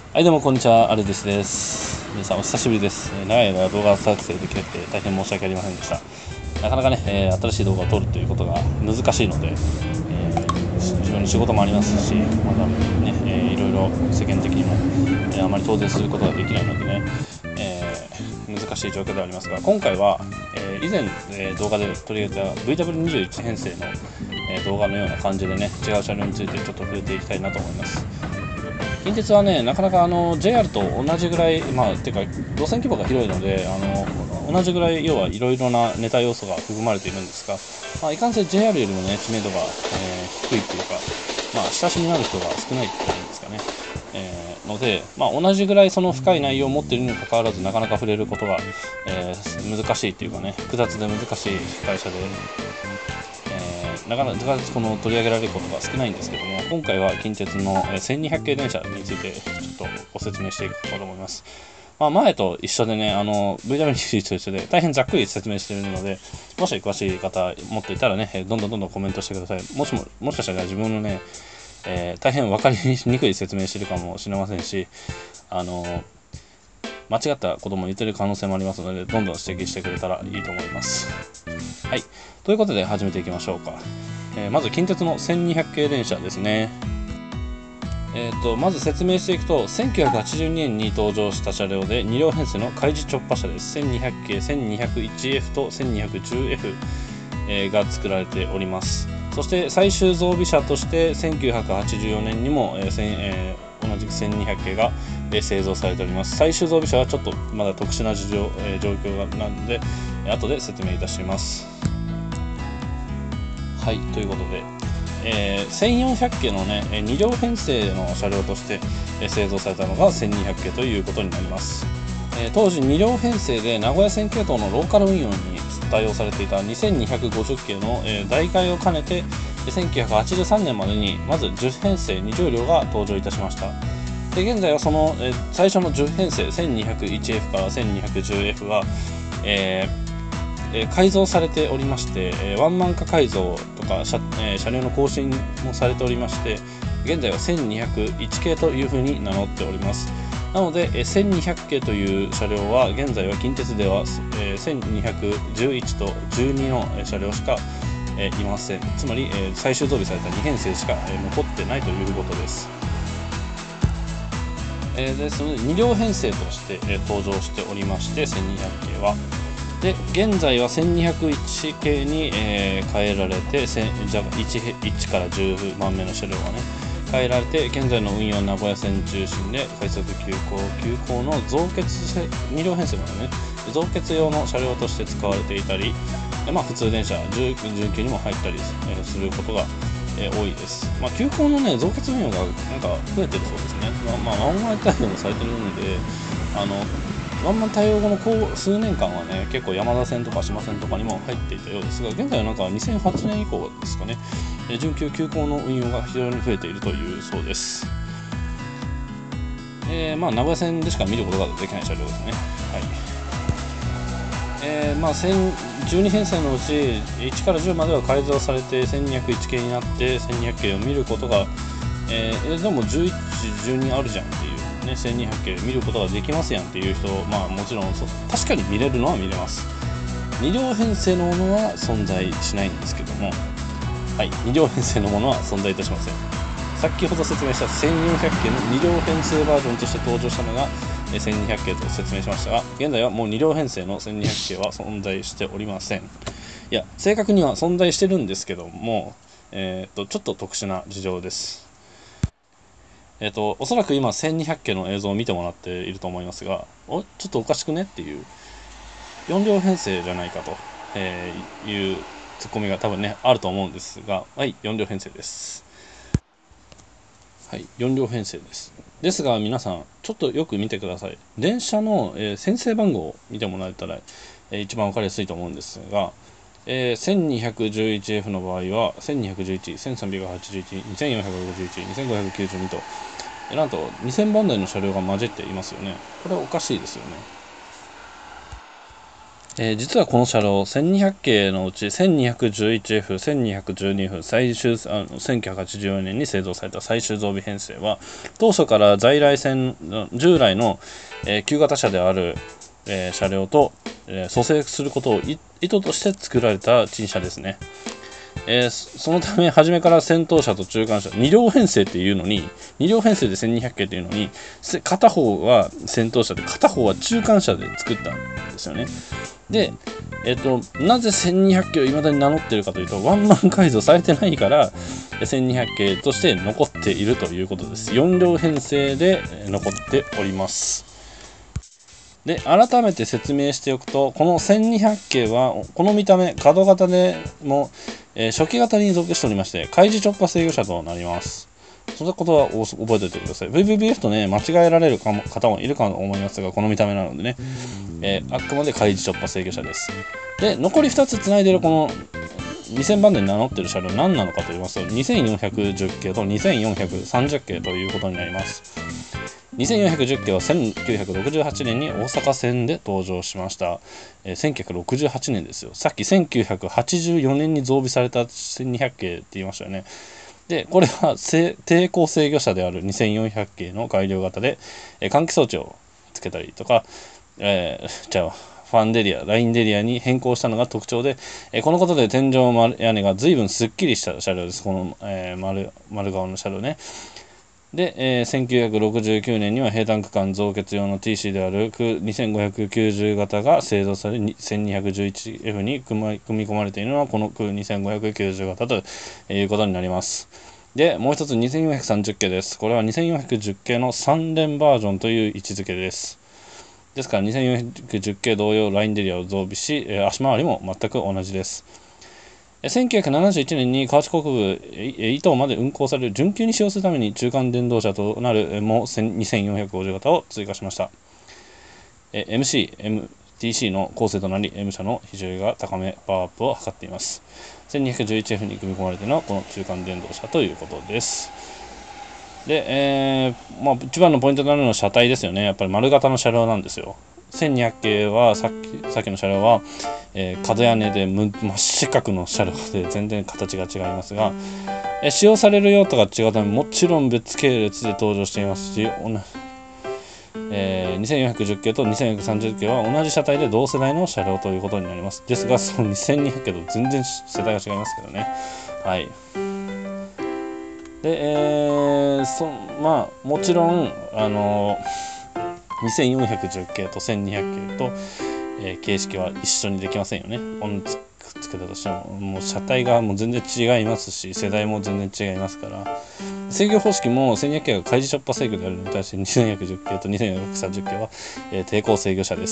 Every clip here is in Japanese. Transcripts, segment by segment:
はい、どうもこんにちは、アルデスです。皆さんお久しぶりです。長い間動画作成できなくて大変申し訳ありませんでした。なかなかね、新しい動画を撮るということが難しいので、自分の仕事もありますし、まだね、いろいろ世間的にも、あまり当然することができないのでね、難しい状況ではありますが、今回は、以前、動画で取り上げた VW21 編成の、動画のような感じでね、違う車両についてちょっと触れていきたいなと思います。近鉄はね、なかなかJR と同じぐらい、てか路線規模が広いので、同じぐらい要はいろいろなネタ要素が含まれているんですが、いかんせん JR よりもね知名度が、低いというか、親しみのある人が少ないっていうんですかね、ので、同じぐらいその深い内容を持っているにもかかわらずなかなか触れることが、難しいというかね、複雑で難しい会社で、なかなかこの取り上げられることが少ないんですけども、今回は近鉄の1200系電車についてちょっとご説明していこうと思います。前と一緒でね、VW21 と一緒で大変ざっくり説明しているので、もし詳しい方持っていたらね、どんどんコメントしてください。もしかしたら自分のね、大変分かりにくい説明しているかもしれませんし、間違ったことも言ってる可能性もありますので、どんどん指摘してくれたらいいと思います。はい、ということで始めていきましょうか。まず近鉄の1200系電車ですね。まず説明していくと、1982年に登場した車両で2両編成の海事直破車です。1200系 1201F と 1210F が作られております。そして最終増備車として1984年にも同じく1200系が製造されております。最終増備車はちょっとまだ特殊な状況なので後で説明いたします。はい、ということで、1400系のね2両編成の車両として製造されたのが1200系ということになります。当時2両編成で名古屋線系統のローカル運用に対応されていた2250系の代替を兼ねて1983年までにまず10編成20両が登場いたしました。で現在はその最初の10編成 1201F から 1210F は、改造されておりまして、ワンマン化改造とか車両の更新もされておりまして、現在は1201系というふうに名乗っております。なので1200系という車両は現在は近鉄では1211と12の車両しかいません。つまり最終増備された2編成しか残ってないということです。でその2両編成として登場しておりまして、1200系はで現在は1201系に、変えられて 1から10番目の車両がね変えられて、現在の運用は名古屋線中心で快速急行の増欠2両編成なのね、増欠用の車両として使われていたり、普通電車準急にも入ったりすることが多いです。急行のね増欠運用がなんか増えてるそうですね。ワンマン対応もされてるので、ワンマン対応後の数年間はね結構山田線とか島線とかにも入っていたようですが、現在はなんか2008年以降ですかね、準急急行の運用が非常に増えているというそうです。名古屋線でしか見ることができない車両ですね。12編成のうち1から10までは改造されて1201系になって1200系を見ることが、でも11、12あるじゃんっていうね、1200系見ることができますやんっていう人、もちろん確かに見れるのは見れます。2両編成のものは存在しないんですけども、はい、2両編成のものは存在いたしません。先ほど説明した1400系の2両編成バージョンとして登場したのが1200系と説明しましたが、現在はもう2両編成の1200系は存在しておりません。いや、正確には存在してるんですけども、ちょっと特殊な事情です。おそらく今1200系の映像を見てもらっていると思いますが、ちょっとおかしくねっていう4両編成じゃないかと、いうツッコミが多分ねあると思うんですが、はい、4両編成です。はい、4両編成です。ですが皆さんちょっとよく見てください。電車の、編成番号を見てもらえたら、一番分かりやすいと思うんですが、1211F の場合は1211、1381、2451、2592となんと2000番台の車両が混じっていますよね。これはおかしいですよね。 実はこの車両1200系のうち 1211F、1212F 1984年に製造された最終増備編成は当初から在来線従来の、旧型車である、車両と、蘇生することを意図として作られた陳車ですね。そのため初めから先頭車と中間車2両編成っていうのに2両編成で1200系っていうのに片方は先頭車で片方は中間車で作ったんですよね。で、なぜ1200系を未だに名乗っているかというとワンマン改造されてないから1200系として残っているということです。4両編成で残っております。で改めて説明しておくとこの1200系はこの見た目角型でも、初期型に属しておりまして開示直下制御車となります。そのことは覚えておいてください。 VVBF とね間違えられる方もいるかと思いますがこの見た目なのでね、あくまで開示直下制御車です。で残り2つつないでいるこの2000番で名乗っている車両何なのかと言いますと2410系と2430系ということになります。2410系は1968年に大阪線で登場しました。1968年ですよ。さっき1984年に増備された1200系って言いましたよね。でこれは抵抗制御車である2400系の改良型で、換気装置をつけたりとか、ファンデリアラインデリアに変更したのが特徴で、このことで天井屋根が随分すっきりした車両です。この、丸顔の車両ね。で、1969年には平坦区間増結用の TC である 2590 型が製造され 1211F に組み込まれているのはこの 2590 型ということになります。でもう一つ2430系です。これは2410系の3連バージョンという位置づけです。ですから2410系同様ラインデリアを増備し、足回りも全く同じです。1971年に河内国部伊東まで運行される準急に使用するために中間電動車となるも2450型を追加しました。MC、MTC の構成となり M 車の比重が高めパワーアップを図っています。1211F に組み込まれているのはこの中間電動車ということです。で、一番のポイントとなるのは車体ですよね。やっぱり丸型の車両なんですよ。1200系はさっきの車両は、角屋根で真四角の車両で全然形が違いますが、使用される用途が違うためもちろん別系列で登場していますし、2410系と2430系は同じ車体で同世代の車両ということになります。ですがその2200系と全然世代が違いますけどね。はい。で、もちろん2410系と1200系と、形式は一緒にできませんよね。くっつけたとしても車体がもう全然違いますし世代も全然違いますから制御方式も1200系が開示直波制御であるのに対して2410系と2430系は、抵抗制御車です。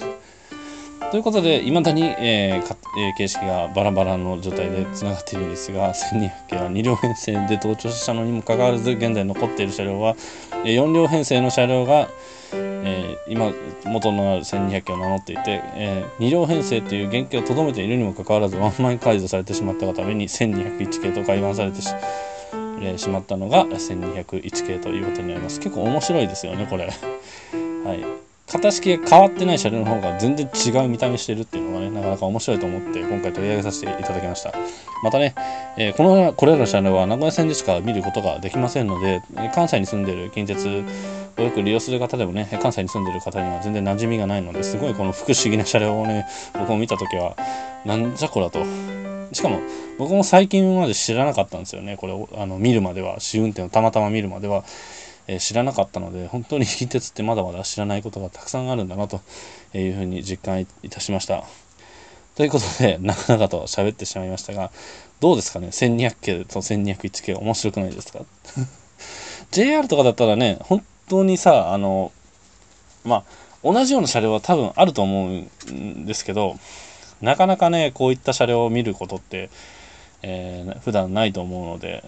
ということで未だに、形式がバラバラの状態でつながっているんですが1200系は2両編成で登場したのにもかかわらず現在残っている車両は、4両編成の車両が今元のある1200系を名乗っていて、2両編成という原型をとどめているにもかかわらずワンマン改造されてしまったがために1201系と改版されてしまったのが1201系ということになります。結構面白いですよねこれ。はい、型式が変わってない車両の方が全然違う見た目してるっていうのがねなかなか面白いと思って今回取り上げさせていただきました。またね、これらの車両は名古屋線でしか見ることができませんので関西に住んでいる近鉄をよく利用する方でもね関西に住んでいる方には全然馴染みがないのですごいこの不思議な車両をね僕も見た時はなんじゃこらと。しかも僕も最近まで知らなかったんですよね。これを見るまでは試運転をたまたま見るまでは知らなかったので本当に近鉄ってまだまだ知らないことがたくさんあるんだなというふうに実感いたしました。ということで長々と喋ってしまいましたがどうですかね。1200系と1201系面白くないですかJR とかだったらね本当にさ同じような車両は多分あると思うんですけどなかなかねこういった車両を見ることって、普段ないと思うので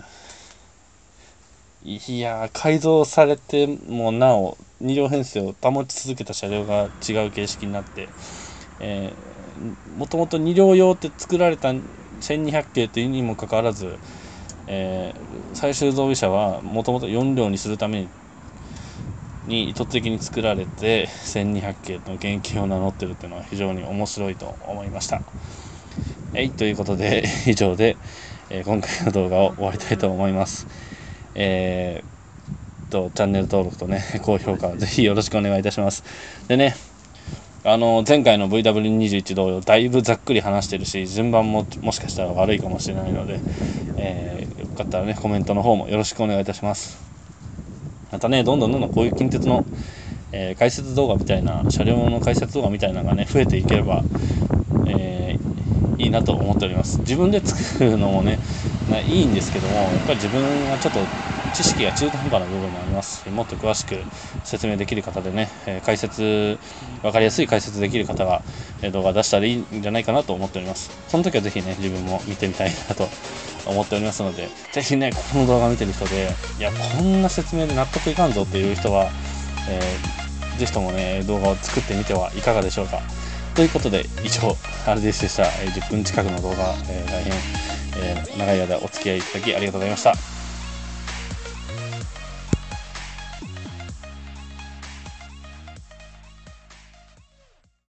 いや改造されてもなお2両編成を保ち続けた車両が違う形式になって、もともと2両用って作られた1200系というにもかかわらず、最終増備車はもともと4両にするためにに意図的に作られて1200系の原型を名乗ってるっていうのは非常に面白いと思いました。ということで以上で、今回の動画を終わりたいと思います。チャンネル登録とね高評価ぜひよろしくお願いいたします。でね、前回の VW21 同様だいぶざっくり話してるし、順番ももしかしたら悪いかもしれないので、よかったらねコメントの方もよろしくお願いいたします。またね、どんどんこういう近鉄の、解説動画みたいな、車両の解説動画みたいなのがね増えていければ、いいなと思っております。自分で作るのもねいいんですけども、やっぱり自分はちょっと知識が中途半端な部分もありますし、もっと詳しく説明できる方でね、解説分かりやすい解説できる方が、動画出したらいいんじゃないかなと思っております。その時はぜひね自分も見てみたいなと思っておりますので、ぜひねこの動画を見てる人で、いやこんな説明で納得いかんぞっていう人は、ぜひともね動画を作ってみてはいかがでしょうか。ということで以上 RDS でした。10分近くの動画、大変、長い間お付き合いいただきありがとうございました。